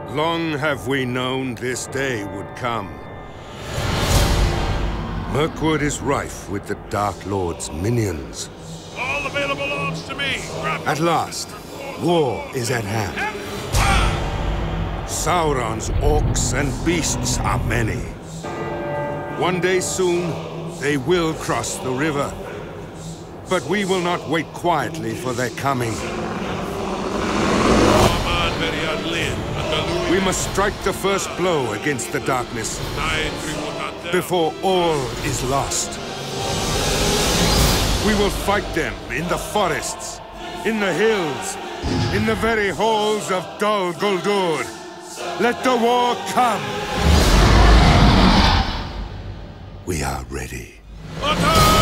Long have we known this day would come. Mirkwood is rife with the Dark Lord's minions. All available arms to me! At last, war is at hand. Sauron's orcs and beasts are many. One day soon, they will cross the river. But we will not wait quietly for their coming. We must strike the first blow against the darkness before all is lost. We will fight them in the forests, in the hills, in the very halls of Dol Guldur. Let the war come! We are ready.